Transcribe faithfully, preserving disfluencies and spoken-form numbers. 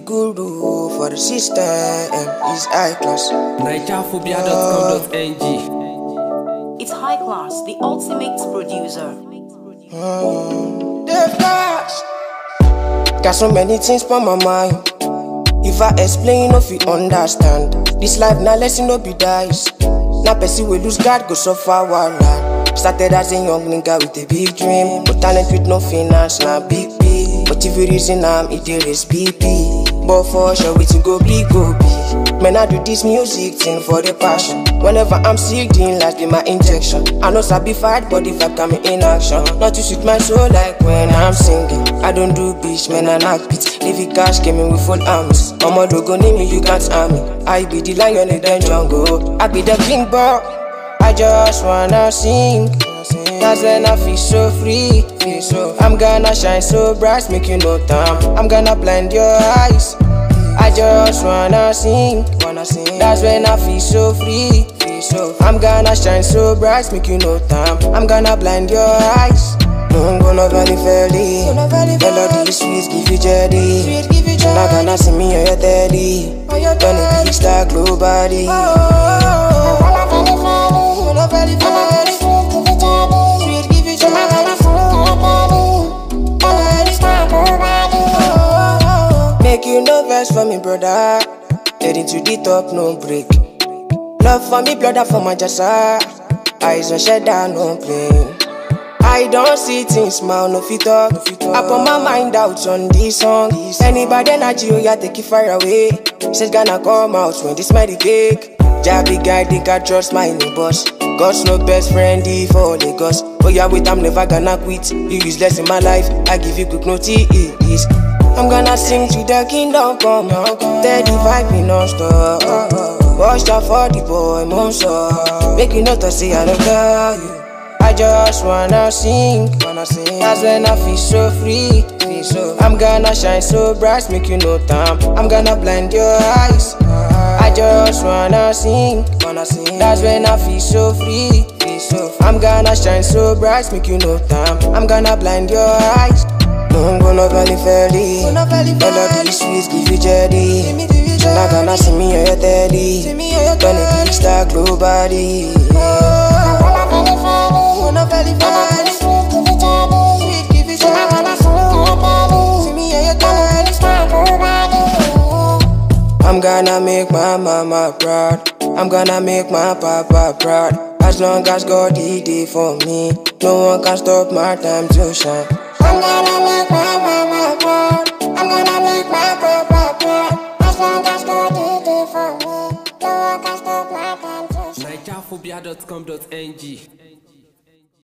guru for the system is Hiklaz. Nigeria dot com dot N G. It's Hiklaz, the ultimate producer. Mm, got so many things on my mind. If I explain, if you understand, this life now lesson no be dice. Now person will lose God go so far while started as a young nigga with a big dream, but talent with no finance, now big P. But if you reason I'm it is B P. But for sure we to go big, go big. Man, I do this music thing for the passion. Whenever I'm sick, in life be my injection. I know sabi fight, but the vibe got me in action. Not to suit my soul like when I'm singing. I don't do bitch, man, I knock beats. Leave it cash, came in with full arms. I'm a dog on me, you can't harm me. I be the lion in the jungle. I be the king, bro. I just wanna sing. That's when I feel so free. I'm gonna shine so bright, make you know time. I'm gonna blind your eyes. I just wanna sing. That's when I feel so free. I'm gonna shine so bright, make you know time. I'm gonna blind your eyes. I'm gonna valley fairly. Melody sweet, give you jelly. You're not gonna see me on your daddy. Gonna be star globally. Make you no verse for me, brother. Heading to the top, no break. Love for me, brother, for my jassa. Eyes on shed down, no plane. I don't see things, smile, no fit talk. I put my mind out on this song. Anybody energy, oh yeah, take it far away. Says gonna come out when this mighty cake. Jabby guy, think I trust my new boss. God's no best friend, if for Lagos. Oh yeah, wait, I'm never gonna quit. You useless in my life, I give you quick notice. I'm gonna sing to the kingdom come. Steady vibe non-stop. Watch out for the boy, monster. Make you not to say I don't tell you. I just wanna sing. That's when I feel so free. I'm gonna shine so bright, make you know time. I'm gonna blind your eyes. I just wanna sing. That's when I feel so free. I'm gonna shine so bright, make you know time. I'm gonna blind your eyes. I'm gonna valley fairly. Melody sweet, give you jelly. You're not gonna see me on your daddy. Gonna be star globally. I'm gonna make my mama proud. I'm gonna make my papa proud. As long as God did it for me, no one can stop my time to shine. I'm gonna make my mama proud. I'm gonna make my papa proud. As long as God did it for me, no one can stop my time to shine. Nigeria dot com dot N G.